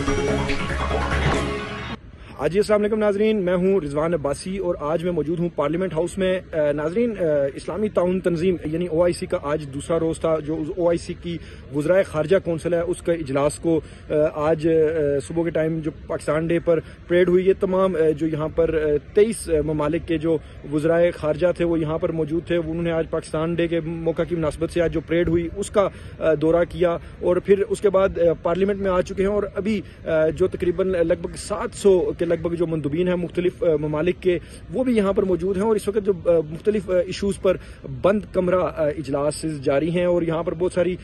आज जी अस्सलाम वालेकुम नाजरीन, मैं हूं रिजवान अब्बासी और आज मैं मौजूद हूं पार्लियामेंट हाउस में। नाजरीन, इस्लामी ताउन तंजीम यानी OIC का आज दूसरा रोज़ था। जो OIC की वज़राए खारजा कौंसिल है उसका इजलास को आज सुबह के टाइम जो पाकिस्तान डे पर परेड हुई, ये तमाम जो यहाँ पर 23 ममालिक के जो वज़राए खारजा थे वो यहाँ पर मौजूद थे। उन्होंने आज पाकिस्तान डे के मौका की मुनासबत से आज जो परेड हुई उसका दौरा किया और फिर उसके बाद पार्लियामेंट में आ चुके हैं। और अभी जो तकरीबन लगभग 700 के लगभग जो मंदुबीन हैं मुख्तलिफ ममालिक के, वो भी यहाँ पर मौजूद हैं। और इस वक्त जो मुख्तलिफ इशूज़ पर बंद कमरा इजलास जारी हैं और यहाँ पर बहुत सारी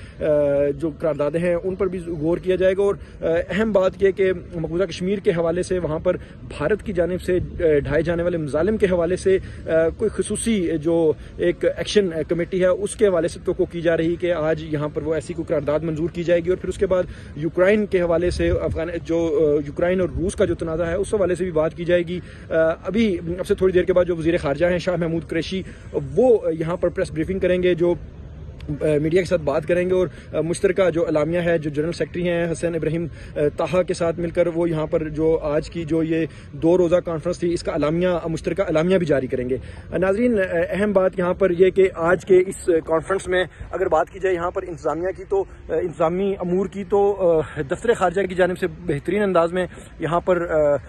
जो करारदादें हैं उन पर भी गौर किया जाएगा। और अहम बात यह कि मकबूजा कश्मीर के हवाले से वहाँ पर भारत की जानिब से ढाए जाने वाले मजालिम के हवाले से कोई खसूसी जो एक एक्शन कमेटी है उसके हवाले से तो की जा रही कि आज यहाँ पर वो ऐसी कोई करारदाद मंजूर की जाएगी। और फिर उसके बाद यूक्रेन के हवाले से जो यूक्रेन और रूस का जो तनाज़ा है उस हवाले से भी बात की जाएगी। अभी अब से थोड़ी देर के बाद जो वज़ीर खारजा हैं शाह महमूद कुरैशी, वो यहाँ पर प्रेस ब्रीफिंग करेंगे, जो मीडिया के साथ बात करेंगे। और मुश्तरका जो अलामिया है, जो जनरल सेक्रेटरी हैं हसन इब्राहिम ताहा के साथ मिलकर वो यहाँ पर जो आज की जो ये 2 रोज़ा कॉन्फ्रेंस थी इसका अलामिया, मुश्तरका अलामिया भी जारी करेंगे। नाजरीन, अहम बात यहाँ पर यह कि आज के इस कॉन्फ्रेंस में अगर बात की जाए यहाँ पर इंतजामिया की, तो इंतजामी अमूर की, तो दफ्तर खारजा की जानिब से बेहतरीन अंदाज में यहाँ पर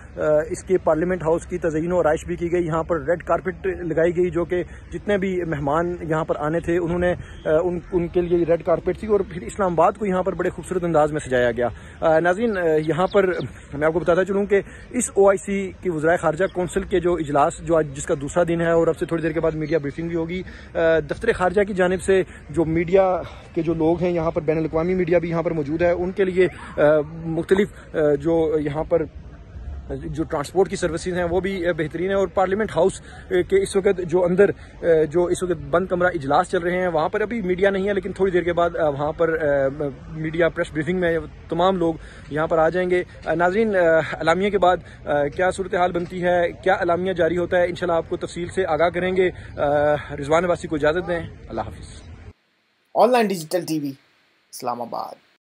इसके पार्लियामेंट हाउस की तज़यीन और आराइश भी की गई। यहाँ पर रेड कारपेट लगाई गई, जो कि जितने भी मेहमान यहाँ पर आने थे उन्होंने उनके लिए रेड कारपेट थी। और फिर इस्लामाबाद को यहाँ पर बड़े खूबसूरत अंदाज में सजाया गया। नाज़रीन, यहाँ पर मैं आपको बताता चलूँ कि इस OIC की वज़राए खारजा कौंसिल के जो इजलास जो आज जिसका दूसरा दिन है और अब से थोड़ी देर के बाद मीडिया ब्रीफिंग भी होगी, दफ्तर खारजा की जानिब से जो मीडिया के जो लोग हैं यहाँ पर, बैनुल अक़वामी मीडिया भी यहाँ पर मौजूद है, उनके लिए मुख्तलिफ जो यहाँ पर जो ट्रांसपोर्ट की सर्विसेज हैं वो भी बेहतरीन है। और पार्लियामेंट हाउस के इस वक्त जो अंदर जो इस वक्त बंद कमरा इजलास चल रहे हैं वहाँ पर अभी मीडिया नहीं है, लेकिन थोड़ी देर के बाद वहाँ पर मीडिया प्रेस ब्रीफिंग में तमाम लोग यहाँ पर आ जाएंगे। नाज़रीन, अलामिया के बाद क्या सूरत हाल बनती है, क्या अलामिया जारी होता है, इंशाल्लाह आपको तफसील से आगाह करेंगे। रिजवान अब्बासी को इजाज़त दें। अल्लाह हाफिज़। Online digital TV, Islamabad.